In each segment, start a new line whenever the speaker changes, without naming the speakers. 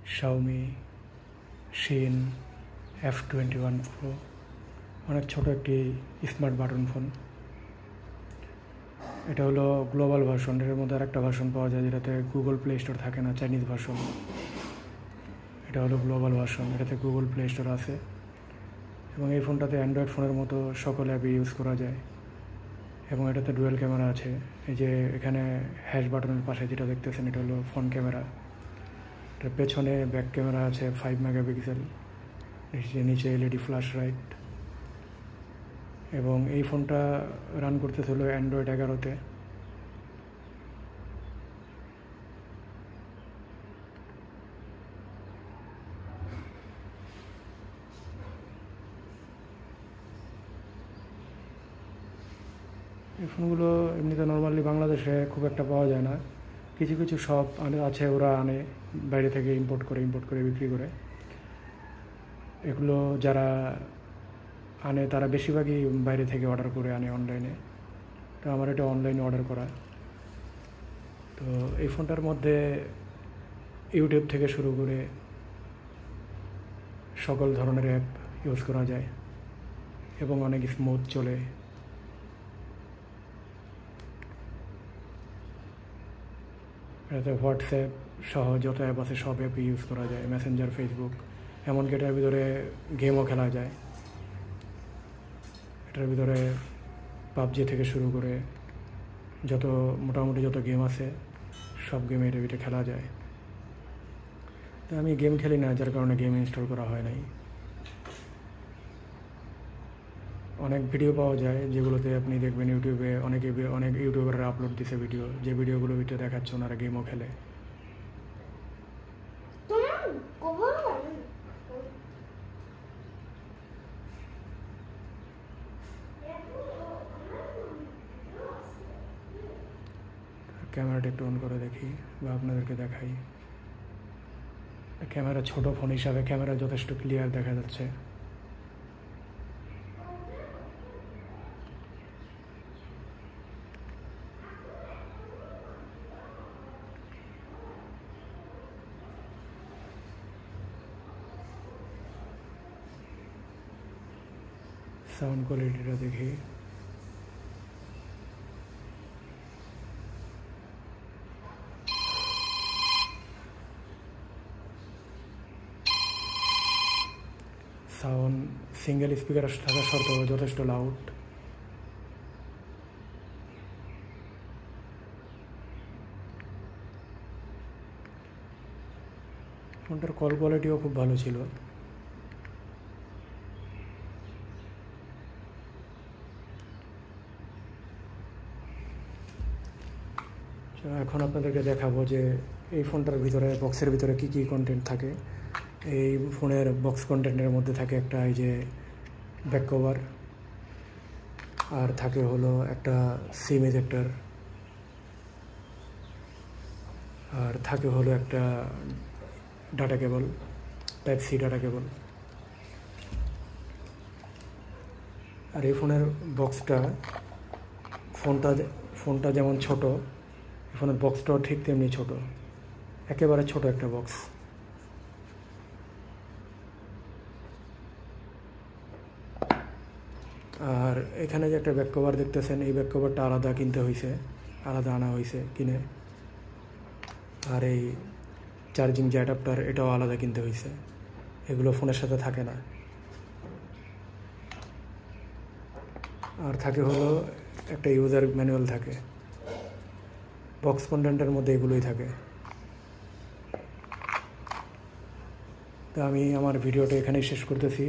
Xiaomi Qin F21 Pro অনেক ছোট একটি স্মার্ট বাটন ফোন। এটা হলো গ্লোবাল ভার্সন। এর মধ্যে আরেকটা ভার্সন পাওয়া যায় যেটাতে গুগল প্লে স্টোর থাকে না, চাইনিজ ভার্সন। এটা হলো গ্লোবাল ভার্সন, এটাতে গুগল প্লে স্টোর আছে এবং এই ফোনটাতে অ্যান্ড্রয়েড ফোনের মতো সকল অ্যাপে ইউজ করা যায় এবং এটাতে ডুয়েল ক্যামেরা আছে। এই যে এখানে হ্যাশ বাটনের পাশে যেটা দেখতেছেন এটা হলো ফ্রন্ট ক্যামেরা। এটার পেছনে ব্যাক ক্যামেরা আছে 5 মেগাপিক্সেল, নিচে এলইডি ফ্ল্যাশ লাইট এবং এই ফোনটা রান করতেছে হলো অ্যান্ড্রয়েড 11-তে। এই ফোনগুলো এমনিতে নর্মালি বাংলাদেশে খুব একটা পাওয়া যায় না। কিছু কিছু শপ আছে, ওরা আনে বাইরে থেকে ইম্পোর্ট করে বিক্রি করে। এগুলো যারা আনে তারা বেশিরভাগই বাইরে থেকে অর্ডার করে আনে অনলাইনে। তো আমার এটা অনলাইনে অর্ডার করা। তো এই ফোনটার মধ্যে ইউটিউব থেকে শুরু করে সকল ধরনের অ্যাপ ইউজ করা যায় এবং অনেক স্মুথ চলে। এটাতে হোয়াটসঅ্যাপ সহ যত অ্যাপ আছে সব অ্যাপ ইউজ করা যায়, মেসেঞ্জার, ফেসবুক, এমনকি এটার ভিতরে গেমও খেলা যায়। এটার ভিতরে পাবজি থেকে শুরু করে মোটামুটি যত গেম আছে সব গেম এটার ভিতরে খেলা যায়। তো আমি গেম খেলি না, যার কারণে গেম ইনস্টল করা হয় নাই। অনেক ভিডিও পাওয়া যায় যেগুলোতে আপনি দেখবেন ইউটিউবে অনেক ইউটিউবাররা আপলোড দিছে ভিডিও, যে ভিডিওগুলোর ভিতরে দেখাচ্ছে ওনারা গেমও খেলে। ক্যামেরাটা একটু অন করে দেখি বা আপনাদেরকে দেখাই। ক্যামেরা ছোট ফোন হিসাবে ক্যামেরা যথেষ্ট ক্লিয়ার দেখা যাচ্ছে। সাউন্ড কোয়ালিটিটা দেখি। সাউন্ড সিঙ্গেল স্পিকার থাকা সত্ত্বেও যথেষ্ট লাউড। ফোনটার কল কোয়ালিটিও খুব ভালো ছিল। এখন আপনাদেরকে দেখাবো যে এই ফোনটার ভিতরে বক্সের ভিতরে কী কী কন্টেন্ট থাকে। এই ফোনের বক্স কন্টেন্টের মধ্যে থাকে একটা এই যে ব্যাক কভার, আর থাকে হলো একটা সিম এজেক্টর, আর থাকে হলো একটা data cable, type C data cable. আর এই ফোনের বক্সটা ফোনটা যেমন ছোট, এই ফোনের বক্সটাও ঠিক তেমনি ছোট, একেবারে ছোট একটা বক্স। আর এখানে যে একটা ব্যাক কভার দেখতেছেন, এই ব্যাক কভারটা আলাদা আনা হয়েছে কিনে। আর এই চার্জিং যে অ্যাডাপ্টার এটাও আলাদা কিনতে হয়েছে, এগুলো ফোনের সাথে থাকে না। আর থাকে হলো একটা ইউজার ম্যানুয়াল থাকে। বক্স কন্টেন্টের মধ্যে এগুলোই থাকে। তো আমি আমার ভিডিওটা এখানেই শেষ করতেছি।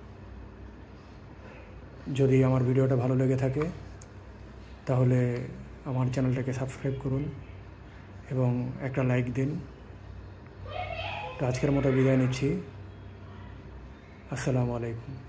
যদি আমার ভিডিওটা ভালো লেগে থাকে তাহলে আমার চ্যানেলটাকে সাবস্ক্রাইব করুন এবং একটা লাইক দিন। তো আজকের মতো বিদায় নিচ্ছি। আসসালামু আলাইকুম।